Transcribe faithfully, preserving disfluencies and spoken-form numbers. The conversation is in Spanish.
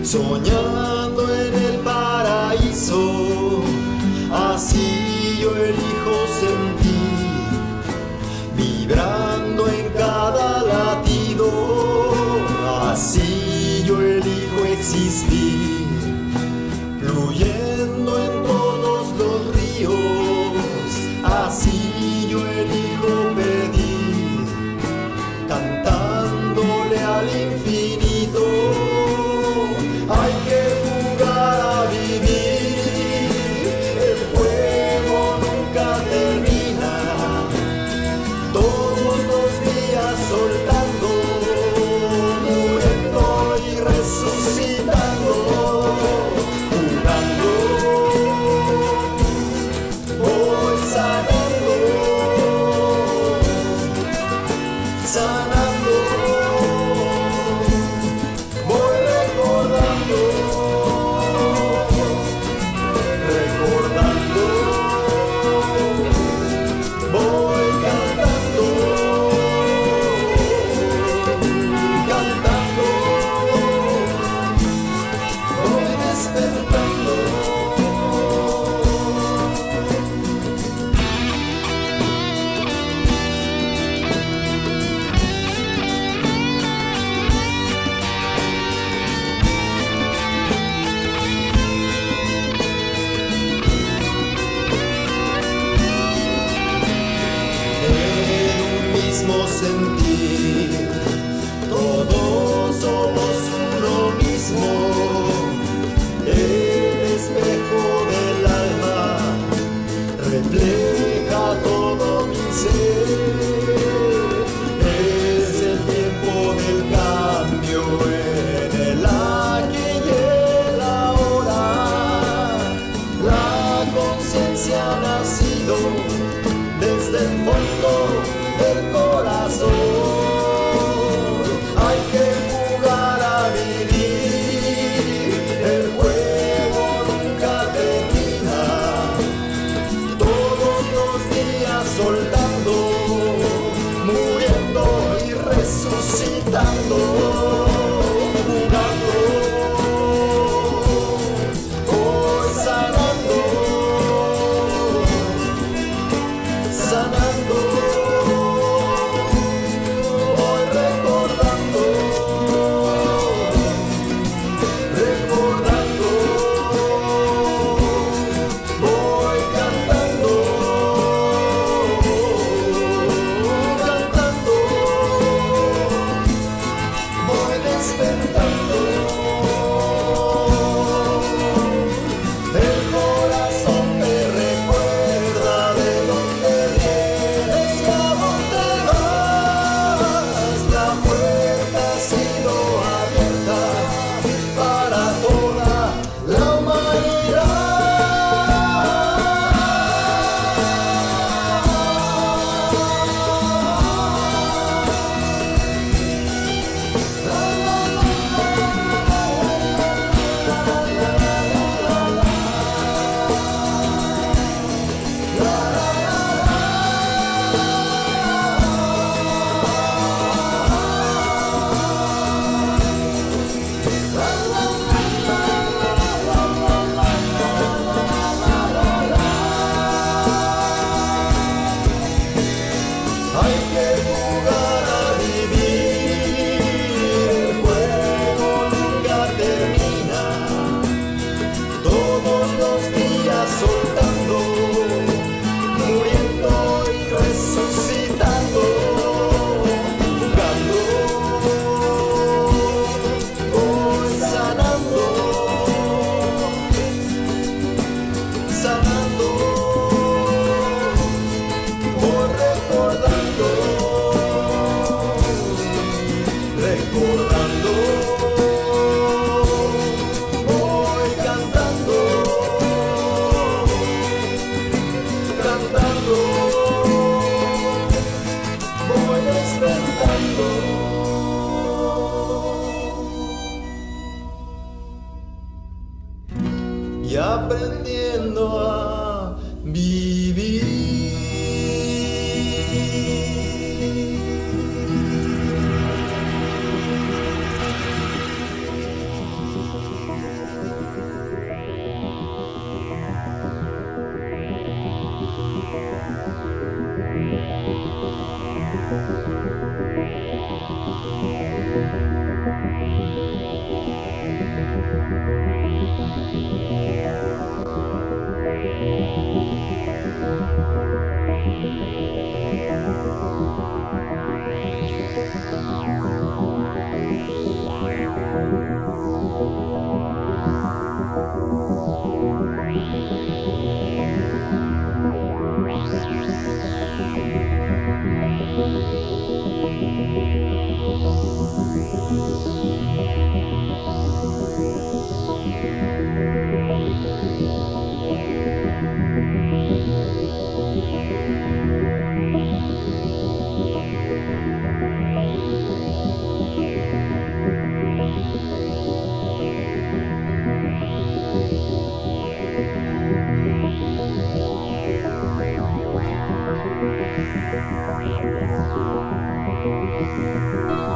soñando en el paraíso. Así yo elijo sentir, vibrando en cada latido. Así yo elijo existir, fluyendo en todos los ríos. Así yo elijo pedir, cantándole al infinito. Hay que jugar a vivir, el juego nunca termina. Todos los días soltando, muriendo y resucitando, jugando, voy sanando, sanando, voy recordando, recordando, voy cantando, cantando, voy despertando. En un mismo sentir, todos somos uno mismo. El espejo del alma refleja todo mi ser. Es el tiempo del cambio, en el aquí y el ahora. La conciencia ha nacido desde el fondo del corazón. Hay que jugar a vivir, el juego nunca termina. Todos los días soltando, muriendo y resucitando, jugando, hoy sanando, sanando, voy recordando, recordando, voy cantando, cantando, voy despertando. El corazón me recuerda de dónde viene. Thank you.